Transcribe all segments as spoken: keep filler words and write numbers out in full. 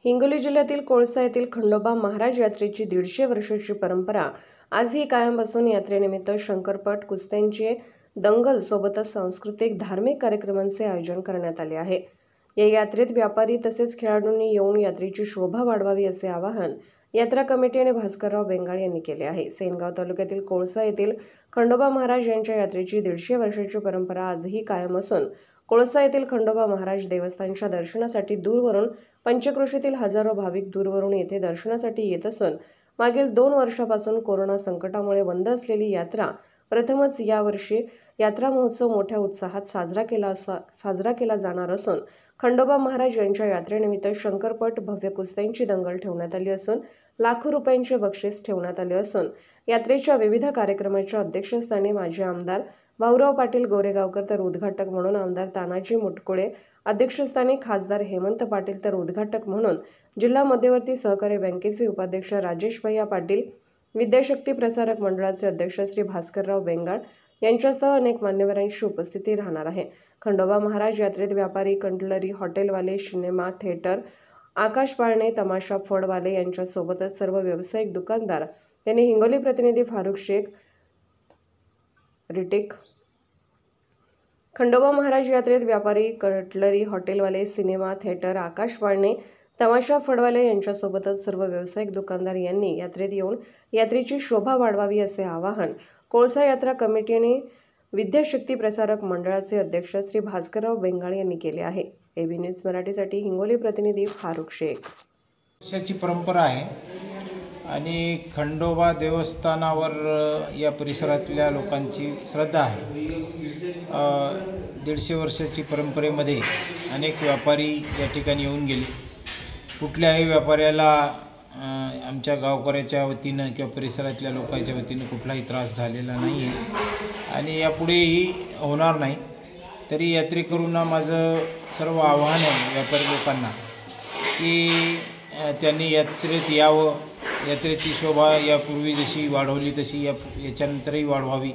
हिंगोली जिल्ह्यातील कोळसा येथील खंडोबा महाराज यात्रेची दीडशे वर्षाची परंपरा आजही कायम असून यात्रेनिमित्त शंकरपट, कुस्त्यांचे दंगल सोबतच सांस्कृतिक धार्मिक कार्यक्रमांचे आयोजन करण्यात आले आहे। या यात्रेत व्यापारी तसेच खेळाडूंनी येऊन यात्रेची शोभा वाढवावी असे आवाहन यात्रा कमिटी आणि भास्करराव बेंगाळ यांनी केले आहे। सेनगाव तालुक्यातील कोळसा येथील खंडोबा महाराज यांच्या यात्रेची दीडशे वर्षाची परंपरा आजही कायम असून कोळसा येथील खंडोबा महाराज देवस्थानच्या दर्शनासाठी दूरवरून पंचक्रोशीतील हजारो भाविक दूरवरून येथे दर्शनासाठी येत असून मागील दोन वर्षापासून कोरोना संकटामुळे बंद असलेली यात्रा प्रथमच यावर्षी यात्रा महोत्सव मोठ्या उत्साहात साजरा केला साजरा केला जाणार असून खंडोबा महाराज यांच्या यात्रेनिमित्त शंकरपट, भव्य कुस्त्यांची दंगल ठेवण्यात आली असून लाखो रुपयांचे बक्षीस ठेवण्यात आले असून यात्रेच्या विविध कार्यक्रमाच्या अध्यक्षस्थानी माजी आमदार भाऊराव पाटील गोरेगावकर तर उद्घाटक म्हणून आमदार तानाजी मुटकुळे, अध्यक्षस्थानी खासदार हेमंत पाटील तर उद्घाटक म्हणून जिल्हा मध्यवर्ती सहकारी बँकेचे उपाध्यक्ष राजेश भैया पाटील, विद्याशक्ती प्रसारक मंडळाचे अध्यक्ष श्री भास्करराव बेंगाळ यांच्यासह अनेक मान्यवरांची उपस्थिती राहणार आहे। खंडोबा महाराज यात्रेत व्यापारी, कटलरी, हॉटेलवाले, सिनेमा थिएटर, आकाश पाळणे, तमाशा फळवाले यांच्यासोबतच सर्व व्यावसायिक दुकानदार यांनी हिंगोली प्रतिनिधी फारुख शेख रिटेक खंडोबा महाराज यात्रेत व्यापारी, कटलरी, हॉटेलवाले, सिनेमा थिएटर, आकाश पाळणे, तमाशा फळवाले यांच्यासोबतच सर्व व्यावसायिक दुकानदार यांनी यात्रेत येऊन यात्रेची शोभा वाढवावी असे आवाहन कोळसा यात्रा कमिटी आणि विद्याशक्ती प्रसारक मंडळाचे अध्यक्ष श्री भास्करराव बेंगाळ यांनी केले आहे। एबी न्यूज मराठीसाठी हिंगोली प्रतिनिधी फारुख शेख। वर्षाची परंपरा आहे आणि खंडोबा देवस्थानावर या परिसरातल्या लोकांची श्रद्धा आहे। दीडशे वर्षाची परंपरेमध्ये अनेक व्यापारी या ठिकाणी येऊन गेले। कुठल्याही व्यापाऱ्याला आमच्या गावकऱ्याच्या वतीनं किंवा परिसरातल्या लोकांच्या वतीनं कुठलाही त्रास झालेला नाही आहे आणि यापुढेही होणार नाही। तरी यात्रेकरूंना माझं सर्व आव्हान आहे व्यापारी लोकांना की त्यांनी यात्रेत यावं, यात्रेची शोभा यापूर्वी जशी वाढवली तशी या याच्यानंतरही वाढवावी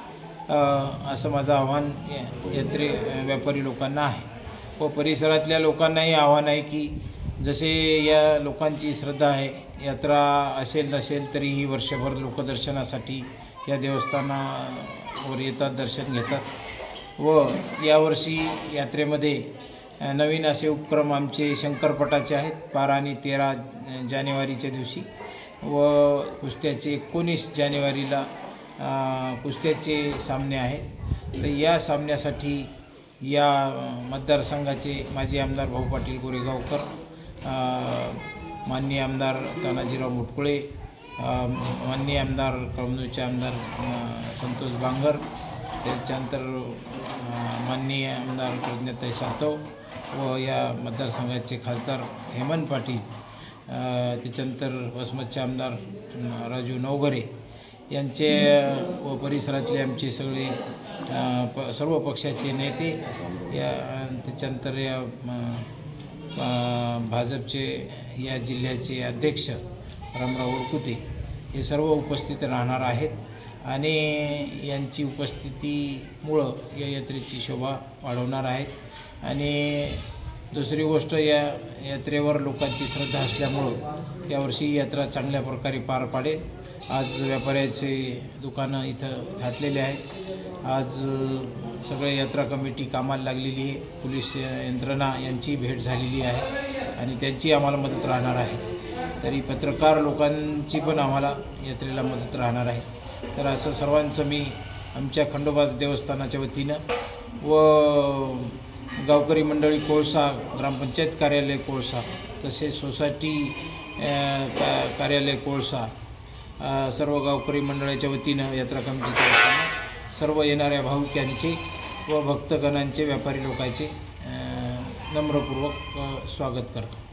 असं माझं आव्हान यात्रे व्यापारी लोकांना आहे व परिसरातल्या लोकांनाही आव्हान आहे की जसे या लोकांची श्रद्धा आहे, यात्रा असेल नसेल तरीही वर्षभर लोक दर्शनासाठी या देवस्थानावर येतात, दर्शन घेतात व यावर्षी यात्रेमध्ये नवीन असे उपक्रम आमचे शंकरपटाचे आहेत बारा आणि तेरा जानेवारीच्या दिवशी व कुस्त्याचे एकोणीस जानेवारीला कुस्त्याचे सामने आहेत। तर या सामन्यासाठी या मतदारसंघाचे माजी आमदार भाऊ पाटील गोरेगावकर, माननीय आमदार तानाजीराव मुटकुळे, माननीय आमदार कळमनुरचे आमदार संतोष बांगर, त्याच्यानंतर माननीय आमदार प्रज्ञाताई सातव व या मतदारसंघाचे खासदार हेमंत पाटील, त्याच्यानंतर वसमतचे आमदार राजू नवघरे यांचे व परिसरातले आमचे सगळे प सर्व पक्षाचे नेते या त्याच्यानंतर या भाजपचे या जिल्ह्याचे अध्यक्ष रामराव उरकुते हे सर्व उपस्थित राहणार आहेत आणि यांची उपस्थितीमुळं या यात्रेची शोभा वाढवणार आहेत। आणि दुसरी गोष्ट या यात्रेवर लोकांची श्रद्धा असल्यामुळं यावर्षी यात्रा चांगल्या प्रकारे पार पाडेल। आज व्यापाऱ्याचे दुकानं इथं थाटलेले आहेत। आज सगळे यात्रा कमिटी कामाला लागलेली आहे, पोलीस यंत्रणा यांची भेट झालेली आहे आणि त्यांची आम्हाला मदत राहणार आहे। तरी पत्रकार लोकांची पण आम्हाला यात्रेला मदत राहणार आहे। तर असं सर्वांचं मी आमच्या खंडोबा देवस्थानाच्या वतीनं व गावकरी मंडळी कोळसा, ग्रामपंचायत कार्यालय कोळसा तसेच सोसायटी कार्यालय कोळसा सर्व गावकरी मंडळाच्या वतीनं यात्रा कमिटीच्या वतीनं सर्व येणाऱ्या भाविकांचे व भक्तगणांचे, व्यापारी लोकांचे नम्रपूर्वक स्वागत करतो।